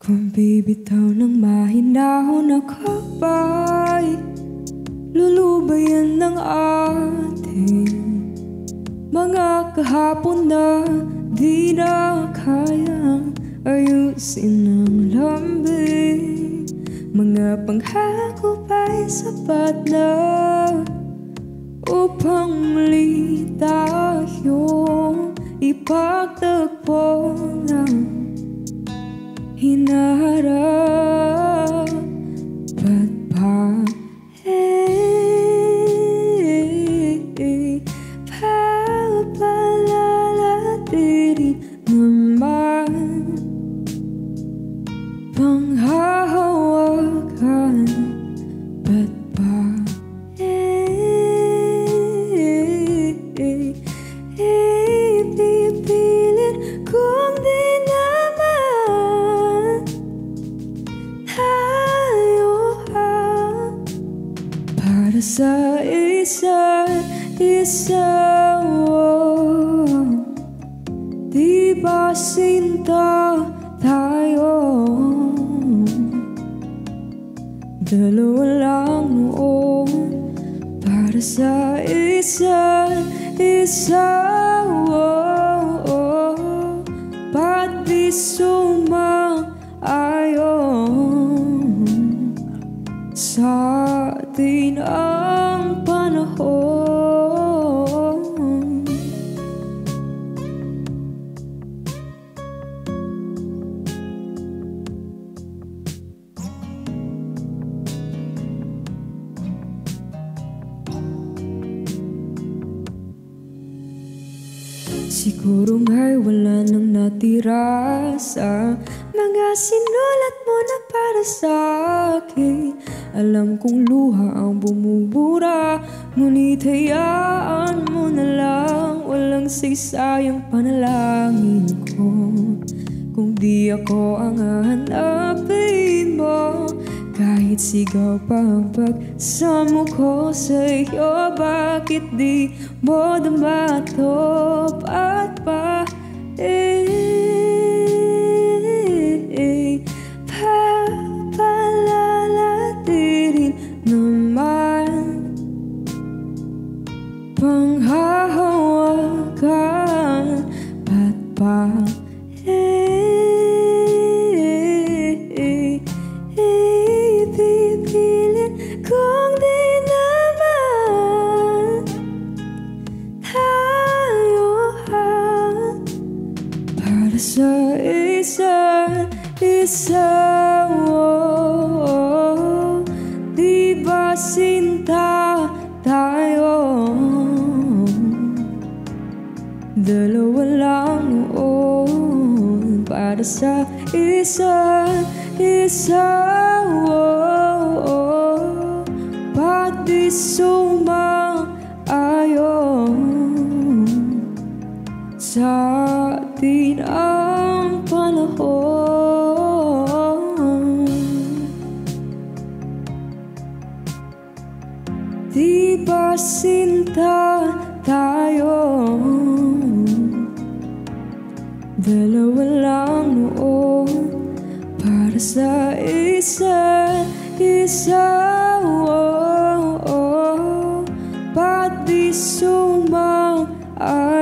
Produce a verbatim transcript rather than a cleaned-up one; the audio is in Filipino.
Kung bibitaw ng mahinahon ako ba'y lulubayan ng ating mga kahapon na di na kayang ayusin ng lambing. Mga pangako ba'y sapat na upang muli tayong ipagtagpo ng hinaharap at pa hey, hey, papalalatirin naman panghahawakan at pa hey, hey, hey, pipilit kung di naman tayo para sa isa't isa. Di ba sinta tayo? Dalawa lang noon para sa isa't isa. Ba't di sumang-ayon sa atin ang panahon? Siguro nga'y wala nang natira sa mga sinulat mo na para sa akin. Alam kong luha ang bumubura, ngunit hayaan mo na lang. Walang saysayang panalangin ko kung di ako ang hahanapin mo. Kahit sigaw pa ang pagsamo ko sa iyo, bakit di mo dumatop at pa eh, eh, papalalatirin naman panghahawakan at pa kung di naman tayo para sa isa't isa. Di ba sinta tayo? Dalawa lang noon para sa isa't isa. Ba't di sumang-ayon sa atin ang panahon? Di ba sinta tayo? Dalawa lang noon para sa isa't isa. Ba't di sumang-ayon